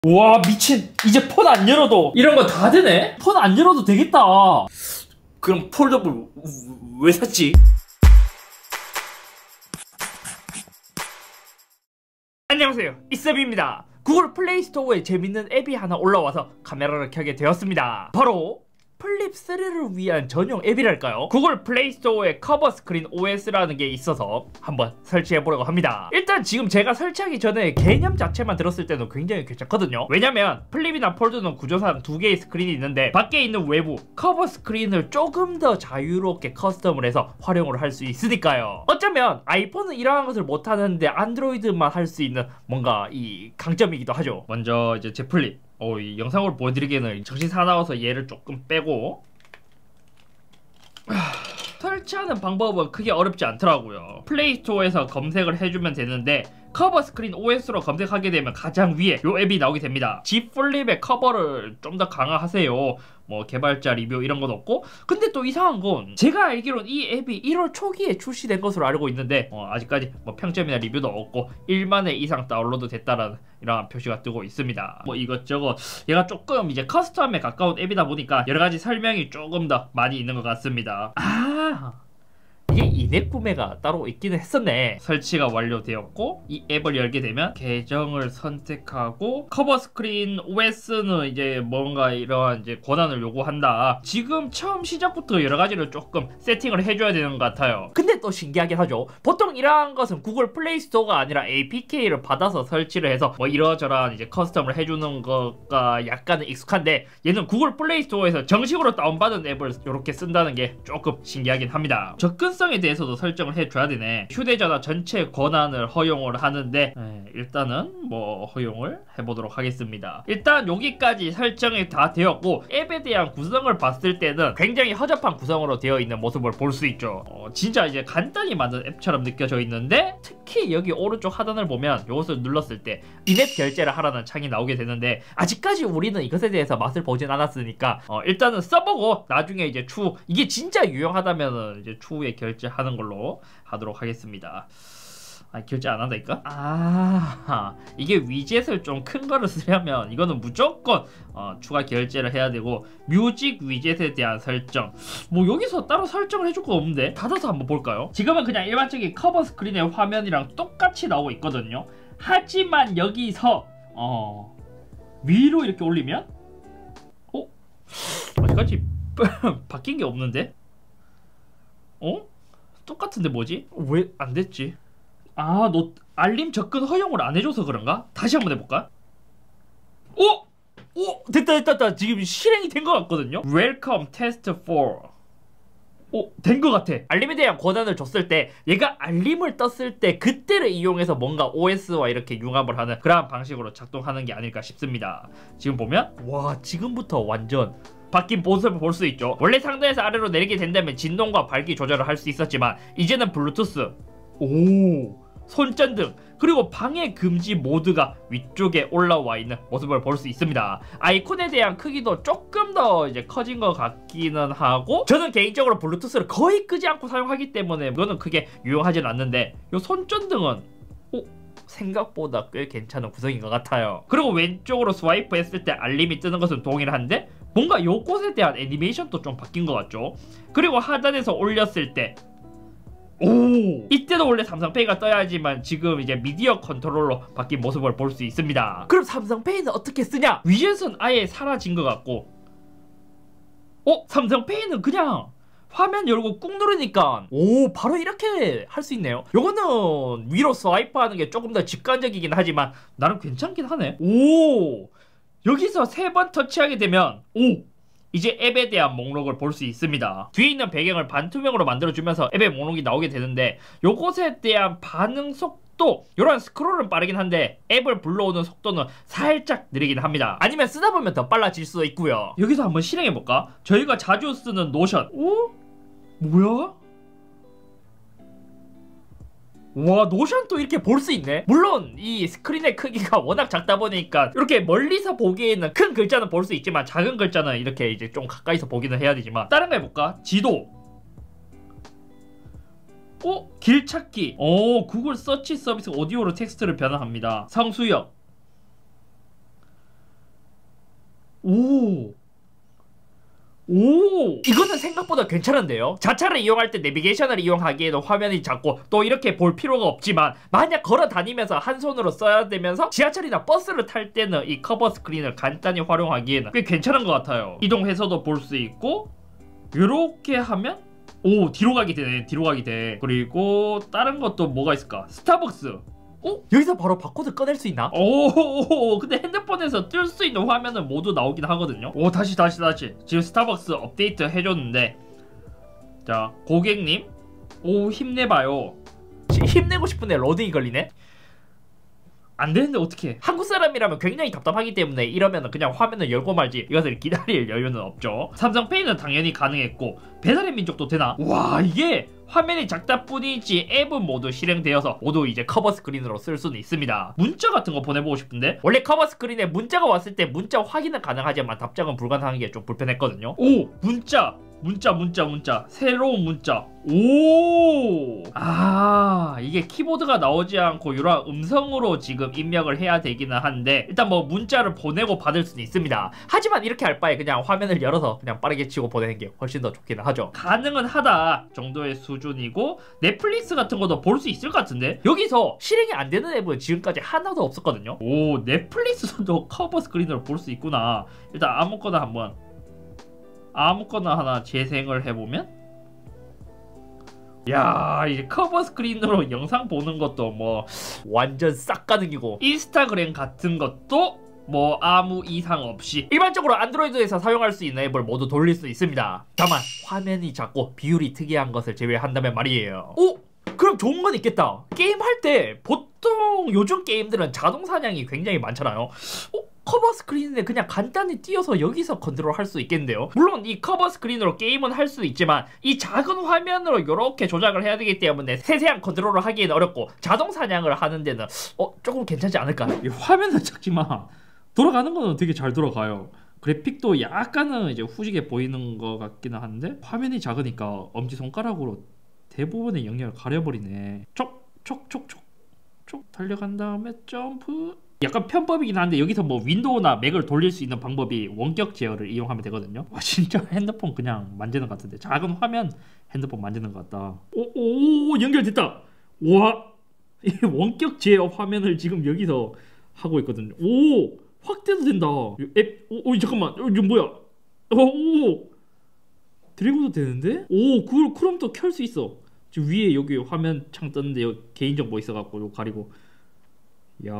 와 미친, 이제 폰 안 열어도 이런 거 다 되네? 폰 안 열어도 되겠다. 그럼 폴더블 왜 샀지? 안녕하세요, 이쌤입니다. 구글 플레이스토어에 재밌는 앱이 하나 올라와서 카메라를 켜게 되었습니다. 바로 플립3를 위한 전용 앱이랄까요? 구글 플레이스토어에 커버 스크린 OS라는 게 있어서 한번 설치해보려고 합니다. 일단 지금 제가 설치하기 전에 개념 자체만 들었을 때는 굉장히 괜찮거든요. 왜냐면 플립이나 폴드는 구조상 두 개의 스크린이 있는데 밖에 있는 외부 커버 스크린을 조금 더 자유롭게 커스텀을 해서 활용을 할 수 있으니까요. 어쩌면 아이폰은 이러한 것을 못하는데 안드로이드만 할 수 있는 뭔가 이 강점이기도 하죠. 먼저 이제 제 플립, 이 영상으로 보여드리기에는 정신 사나워서 얘를 조금 빼고 설치하는 방법은 크게 어렵지 않더라고요. 플레이스토어에서 검색을 해주면 되는데 커버 스크린 OS로 검색하게 되면 가장 위에 요 앱이 나오게 됩니다. G 플립의 커버를 좀 더 강화하세요, 뭐 개발자 리뷰 이런 건 없고, 근데 또 이상한 건 제가 알기로는 이 앱이 1월 초기에 출시된 것으로 알고 있는데 아직까지 뭐 평점이나 리뷰도 없고 1만 회 이상 다운로드 됐다라는 이런 표시가 뜨고 있습니다. 뭐 이것저것 얘가 조금 이제 커스텀에 가까운 앱이다 보니까 여러가지 설명이 조금 더 많이 있는 것 같습니다. 이게 인앱 구매가 따로 있기는 했었네. 설치가 완료되었고 이 앱을 열게 되면 계정을 선택하고 커버 스크린 OS는 이제 뭔가 이러한 이제 권한을 요구한다. 지금 처음 시작부터 여러 가지를 조금 세팅을 해줘야 되는 것 같아요. 근데 또 신기하긴 하죠. 보통 이러한 것은 구글 플레이 스토어가 아니라 APK를 받아서 설치를 해서 뭐 이러저러한 이제 커스텀을 해주는 거가 약간은 익숙한데 얘는 구글 플레이 스토어에서 정식으로 다운받은 앱을 이렇게 쓴다는 게 조금 신기하긴 합니다. 접근성에 대해서도 설정을 해줘야 되네. 휴대전화 전체 권한을 허용을 하는데 일단은 뭐 허용을 해보도록 하겠습니다. 일단 여기까지 설정이 다 되었고 앱에 대한 구성을 봤을 때는 굉장히 허접한 구성으로 되어 있는 모습을 볼 수 있죠. 진짜 이제 간단히 만든 앱처럼 느껴져 있는데 특히 여기 오른쪽 하단을 보면 이것을 눌렀을 때 인앱 결제를 하라는 창이 나오게 되는데 아직까지 우리는 이것에 대해서 맛을 보진 않았으니까 일단은 써보고 나중에 이제 추후 이게 진짜 유용하다면은 이제 추후에 결제하는 걸로 하도록 하겠습니다. 결제 안 한다니까? 이게 위젯을 좀 큰 거를 쓰려면 이거는 무조건 추가 결제를 해야 되고, 뮤직 위젯에 대한 설정 뭐 여기서 따로 설정을 해줄 거 없는데 닫아서 한번 볼까요? 지금은 그냥 일반적인 커버 스크린의 화면이랑 똑같이 나오고 있거든요. 하지만 여기서 위로 이렇게 올리면 아직까지 바뀐 게 없는데? 똑같은데 뭐지? 왜 안 됐지? 너 알림 접근 허용을 안 해줘서 그런가? 다시 한번 해볼까? 됐다. 지금 실행이 된 것 같거든요? Welcome test 4. 된 것 같아. 알림에 대한 권한을 줬을 때 얘가 알림을 떴을 때 그때를 이용해서 뭔가 OS와 이렇게 융합을 하는 그러한 방식으로 작동하는 게 아닐까 싶습니다. 지금 보면 와, 지금부터 완전 바뀐 모습을 볼 수 있죠. 원래 상단에서 아래로 내리게 된다면 진동과 밝기 조절을 할 수 있었지만 이제는 블루투스, 손전등, 그리고 방해 금지 모드가 위쪽에 올라와 있는 모습을 볼 수 있습니다. 아이콘에 대한 크기도 조금 더 이제 커진 것 같기는 하고, 저는 개인적으로 블루투스를 거의 끄지 않고 사용하기 때문에 이거는 크게 유용하진 않는데 이 손전등은 생각보다 꽤 괜찮은 구성인 것 같아요. 그리고 왼쪽으로 스와이프 했을 때 알림이 뜨는 것은 동일한데 뭔가 요것에 대한 애니메이션도 좀 바뀐 것 같죠. 그리고 하단에서 올렸을 때 이때도 원래 삼성페이가 떠야지만 지금 이제 미디어 컨트롤러 바뀐 모습을 볼 수 있습니다. 그럼 삼성페이는 어떻게 쓰냐? 위젯은 아예 사라진 것 같고 삼성페이는 그냥 화면 열고 꾹 누르니까 바로 이렇게 할 수 있네요. 요거는 위로 스와이프 하는 게 조금 더 직관적이긴 하지만 나름 괜찮긴 하네. 여기서 3번 터치하게 되면 이제 앱에 대한 목록을 볼 수 있습니다. 뒤에 있는 배경을 반투명으로 만들어주면서 앱의 목록이 나오게 되는데 요것에 대한 반응 속도, 이런 스크롤은 빠르긴 한데 앱을 불러오는 속도는 살짝 느리긴 합니다. 아니면 쓰다 보면 더 빨라질 수도 있고요. 여기서 한번 실행해볼까? 저희가 자주 쓰는 노션. 뭐야? 와, 노션도 이렇게 볼 수 있네. 물론 이 스크린의 크기가 워낙 작다 보니까 이렇게 멀리서 보기에는 큰 글자는 볼 수 있지만 작은 글자는 이렇게 이제 좀 가까이서 보기는 해야 되지만, 다른 거 해볼까? 지도, 길찾기, 구글 서치 서비스 오디오로 텍스트를 변환합니다. 성수역, 오. 오, 이거는 생각보다 괜찮은데요? 자차를 이용할 때 내비게이션을 이용하기에는 화면이 작고 또 이렇게 볼 필요가 없지만 만약 걸어 다니면서 한 손으로 써야 되면서 지하철이나 버스를 탈 때는 이 커버 스크린을 간단히 활용하기에는 꽤 괜찮은 것 같아요. 이동해서도 볼 수 있고 이렇게 하면 오, 뒤로 가게 되네. 뒤로 가게 돼. 그리고 다른 것도 뭐가 있을까? 스타벅스. 여기서 바로 바코드 꺼낼 수 있나? 오, 근데 핸드폰에서 뜰 수 있는 화면은 모두 나오긴 하거든요. 오, 다시 지금 스타벅스 업데이트 해줬는데, 자, 고객님, 오, 힘내봐요. 힘내고 싶은데 로딩이 걸리네? 안 되는데 어떡해. 한국 사람이라면 굉장히 답답하기 때문에 이러면 그냥 화면을 열고 말지 이것을 기다릴 여유는 없죠. 삼성페이는 당연히 가능했고 배달의 민족도 되나? 와, 이게 화면이 작다 뿐이지 앱은 모두 실행되어서 모두 이제 커버 스크린으로 쓸 수는 있습니다. 문자 같은 거 보내보고 싶은데 원래 커버 스크린에 문자가 왔을 때 문자 확인은 가능하지만 답장은 불가능한 게 좀 불편했거든요. 오, 문자 새로운 문자. 오, 아, 이게 키보드가 나오지 않고 이런 음성으로 지금 입력을 해야 되기는 한데 일단 뭐 문자를 보내고 받을 수는 있습니다. 하지만 이렇게 할 바에 그냥 화면을 열어서 그냥 빠르게 치고 보내는 게 훨씬 더 좋기는 하죠. 가능은 하다 정도의 수준이고 넷플릭스 같은 것도 볼 수 있을 것 같은데 여기서 실행이 안 되는 앱은 지금까지 하나도 없었거든요. 오, 넷플릭스도 커버 스크린으로 볼 수 있구나. 일단 아무거나 하나 재생을 해보면 야, 이제 커버 스크린으로 영상 보는 것도 뭐 완전 싹 가능이고 인스타그램 같은 것도 뭐 아무 이상 없이 일반적으로 안드로이드에서 사용할 수 있는 앱을 모두 돌릴 수 있습니다. 다만 화면이 작고 비율이 특이한 것을 제외한다면 말이에요. 오! 그럼 좋은 건 있겠다. 게임할 때 보통 요즘 게임들은 자동 사냥이 굉장히 많잖아요. 커버 스크린에 그냥 간단히 띄어서 여기서 컨트롤 할 수 있겠는데요. 물론 이 커버 스크린으로 게임은 할 수 있지만 이 작은 화면으로 이렇게 조작을 해야 되기 때문에 세세한 컨트롤을 하기에는 어렵고 자동 사냥을 하는 데는 조금 괜찮지 않을까? 이 화면은 작지만 돌아가는 거는 되게 잘 돌아가요. 그래픽도 약간은 이제 후지게 보이는 것 같기는 한데 화면이 작으니까 엄지손가락으로 대부분의 영역을 가려버리네. 촉 달려간 다음에 점프. 약간 편법이긴 한데 여기서 뭐 윈도우나 맥을 돌릴 수 있는 방법이 원격 제어를 이용하면 되거든요. 와, 진짜 핸드폰 그냥 만지는 것 같은데 작은 화면 핸드폰 만지는 것 같다. 오, 연결됐다. 와, 이 원격 제어 화면을 지금 여기서 하고 있거든요. 오, 확대도 된다. 앱, 잠깐만, 이거 뭐야? 오, 드래그도 되는데? 오, 그걸 크롬도 켤 수 있어. 지금 위에 여기 화면 창 떴는데 여기 개인정보 있어갖고 이거 가리고. 야,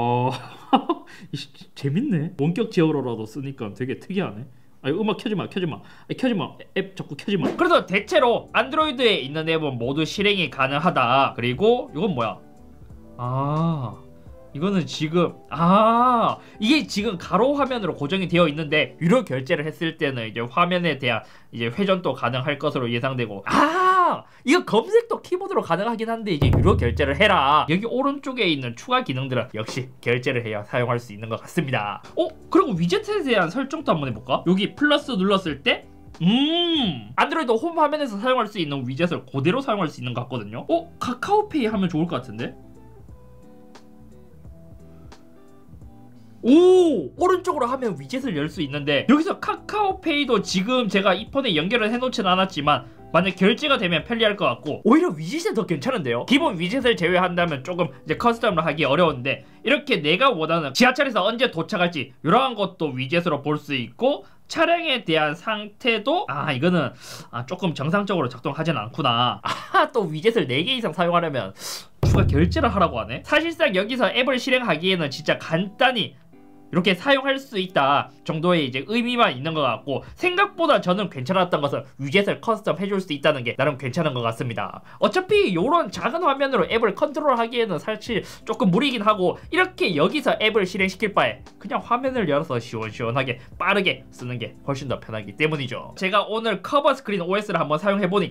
재밌네. 원격 제어로라도 쓰니까 되게 특이하네. 아니, 음악 켜지마. 앱 자꾸 켜지마. 그래서 대체로 안드로이드에 있는 앱은 모두 실행이 가능하다. 그리고 이건 뭐야? 이거는 지금 이게 지금 가로 화면으로 고정이 되어 있는데 유료 결제를 했을 때는 이제 화면에 대한 이제 회전도 가능할 것으로 예상되고 이거 검색도 키보드로 가능하긴 한데 이제 유료 결제를 해라. 여기 오른쪽에 있는 추가 기능들은 역시 결제를 해야 사용할 수 있는 것 같습니다. 그리고 위젯에 대한 설정도 한번 해볼까? 여기 플러스 눌렀을 때 안드로이드 홈 화면에서 사용할 수 있는 위젯을 그대로 사용할 수 있는 것 같거든요. 카카오페이 하면 좋을 것 같은데? 오! 오른쪽으로 하면 위젯을 열 수 있는데 여기서 카카오페이도 지금 제가 이 폰에 연결을 해놓진 않았지만 만약 결제가 되면 편리할 것 같고 오히려 위젯이 더 괜찮은데요? 기본 위젯을 제외한다면 조금 이제 커스텀을 하기 어려운데 이렇게 내가 원하는 지하철에서 언제 도착할지 이러한 것도 위젯으로 볼 수 있고 차량에 대한 상태도 이거는 조금 정상적으로 작동하진 않구나. 또 위젯을 4개 이상 사용하려면 추가 결제를 하라고 하네. 사실상 여기서 앱을 실행하기에는 진짜 간단히 이렇게 사용할 수 있다 정도의 이제 의미만 있는 것 같고 생각보다 저는 괜찮았던 것은 위젯을 커스텀 해줄 수 있다는 게 나름 괜찮은 것 같습니다. 어차피 이런 작은 화면으로 앱을 컨트롤하기에는 사실 조금 무리긴 하고 이렇게 여기서 앱을 실행시킬 바에 그냥 화면을 열어서 시원시원하게 빠르게 쓰는 게 훨씬 더 편하기 때문이죠. 제가 오늘 커버 스크린 OS를 한번 사용해보니까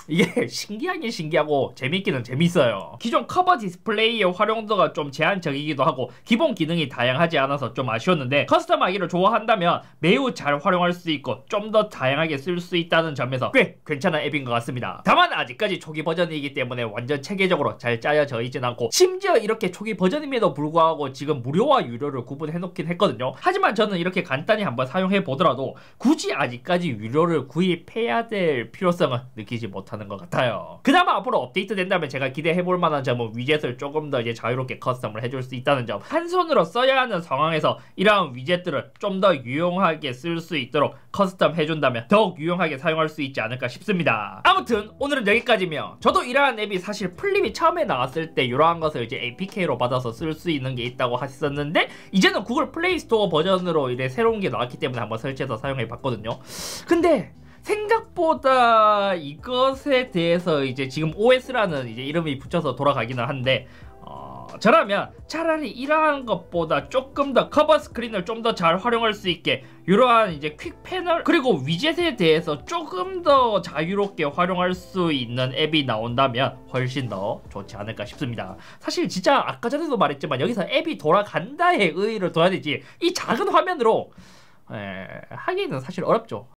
이게 신기하긴 신기하고 재밌기는 재밌어요. 기존 커버 디스플레이의 활용도가 좀 제한적이기도 하고 기본 기능이 다양하지 않아서 좀 아쉬웠는데 커스텀하기를 좋아한다면 매우 잘 활용할 수 있고 좀 더 다양하게 쓸 수 있다는 점에서 꽤 괜찮은 앱인 것 같습니다. 다만 아직까지 초기 버전이기 때문에 완전 체계적으로 잘 짜여져 있진 않고 심지어 이렇게 초기 버전임에도 불구하고 지금 무료와 유료를 구분해 놓긴 했거든요. 하지만 저는 이렇게 간단히 한번 사용해 보더라도 굳이 아직까지 유료를 구입해야 될 필요성은 느끼지 못하는 것 같아요. 그나마 앞으로 업데이트 된다면 제가 기대해 볼 만한 점은 위젯을 조금 더 이제 자유롭게 커스텀을 해줄 수 있다는 점, 한 손으로 써야 하는 상황에서 이러한 위젯들을 좀 더 유용하게 쓸 수 있도록 커스텀 해준다면 더욱 유용하게 사용할 수 있지 않을까 싶습니다. 아무튼 오늘은 여기까지며, 저도 이러한 앱이 사실 플립이 처음에 나왔을 때 이러한 것을 이제 APK로 받아서 쓸 수 있는 게 있다고 했었는데 이제는 구글 플레이 스토어 버전으로 이제 새로운 게 나왔기 때문에 한번 설치해서 사용해 봤거든요. 근데 생각보다 이것에 대해서 이제 지금 OS라는 이제 이름이 붙여서 돌아가기는 한데 저라면 차라리 이러한 것보다 조금 더 커버 스크린을 좀 더 잘 활용할 수 있게 이러한 이제 퀵 패널 그리고 위젯에 대해서 조금 더 자유롭게 활용할 수 있는 앱이 나온다면 훨씬 더 좋지 않을까 싶습니다. 사실 진짜 아까 전에도 말했지만 여기서 앱이 돌아간다의 의의를 둬야 되지 이 작은 화면으로 하기는 사실 어렵죠.